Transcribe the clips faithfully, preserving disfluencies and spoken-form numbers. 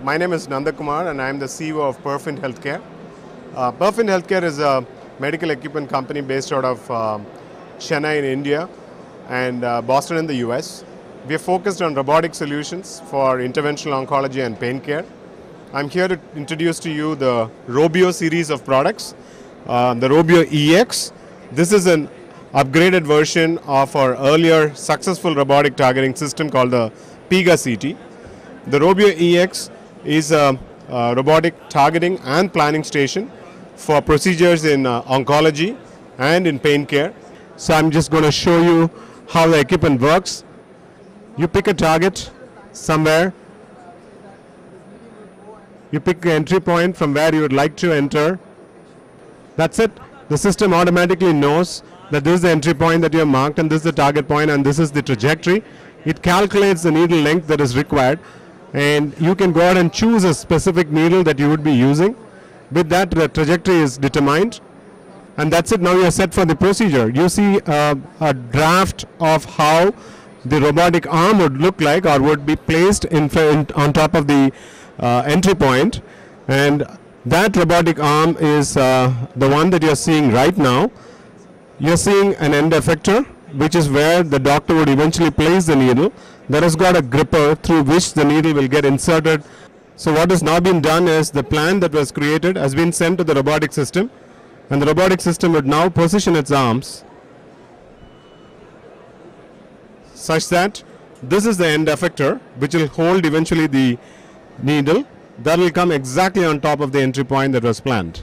My name is Nanda Kumar and I am the C E O of Perfint Healthcare. Uh, Perfint Healthcare is a medical equipment company based out of uh, Chennai in India and uh, Boston in the U S. We are focused on robotic solutions for interventional oncology and pain care. I'm here to introduce to you the Robio series of products, uh, the Robio E X. This is an upgraded version of our earlier successful robotic targeting system called the PIGA C T. The Robio E X is a, a robotic targeting and planning station for procedures in uh, oncology and in pain care. So I'm just going to show you how the equipment works. You pick a target somewhere. You pick the entry point from where you would like to enter. That's it. The system automatically knows that this is the entry point that you have marked and this is the target point and this is the trajectory. It calculates the needle length that is required, and you can go ahead and choose a specific needle that you would be using. With that, the trajectory is determined, and that's it. Now you are set for the procedure. You see uh, a draft of how the robotic arm would look like or would be placed in front on top of the uh, entry point, and that robotic arm is uh, the one that you are seeing right now. You are seeing an end effector, which is where the doctor would eventually place the needle. That has got a gripper through which the needle will get inserted. So what has now been done is the plan that was created has been sent to the robotic system, and the robotic system would now position its arms such that this is the end effector, which will hold eventually the needle that will come exactly on top of the entry point that was planned.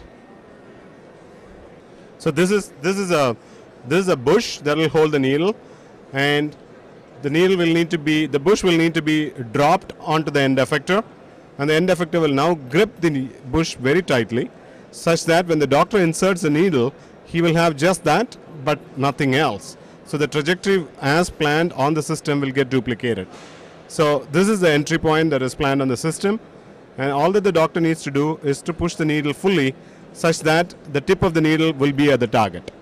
So this is this is a this is a bush that will hold the needle, and the needle will need to be, the bush will need to be dropped onto the end effector, and the end effector will now grip the bush very tightly such that when the doctor inserts the needle, he will have just that but nothing else. So the trajectory as planned on the system will get duplicated. So this is the entry point that is planned on the system, and all that the doctor needs to do is to push the needle fully such that the tip of the needle will be at the target.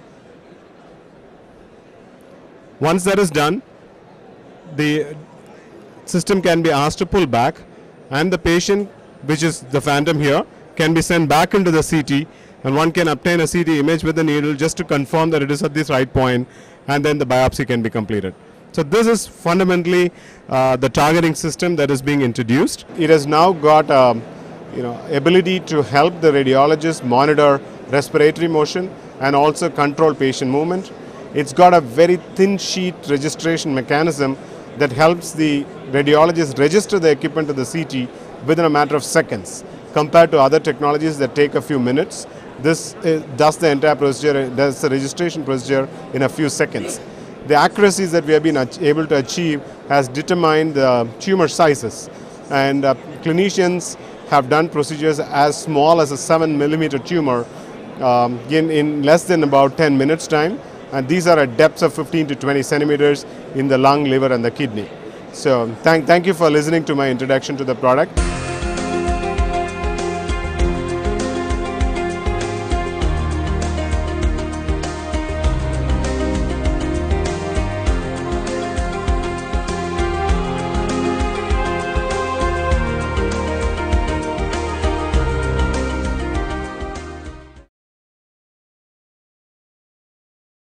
Once that is done, the system can be asked to pull back, and the patient, which is the phantom here, can be sent back into the C T, and one can obtain a C T image with the needle just to confirm that it is at this right point, and then the biopsy can be completed. So this is fundamentally uh, the targeting system that is being introduced. It has now got um, you know, ability to help the radiologist monitor respiratory motion and also control patient movement. It's got a very thin sheet registration mechanism that helps the radiologist register the equipment to the C T within a matter of seconds, compared to other technologies that take a few minutes. This uh, does the entire procedure, does the registration procedure in a few seconds. The accuracies that we have been able to achieve has determined the tumor sizes, and uh, clinicians have done procedures as small as a seven millimeter tumor um, in, in less than about ten minutes time. And these are at depths of fifteen to twenty centimeters in the lung, liver and the kidney. So thank, thank you for listening to my introduction to the product.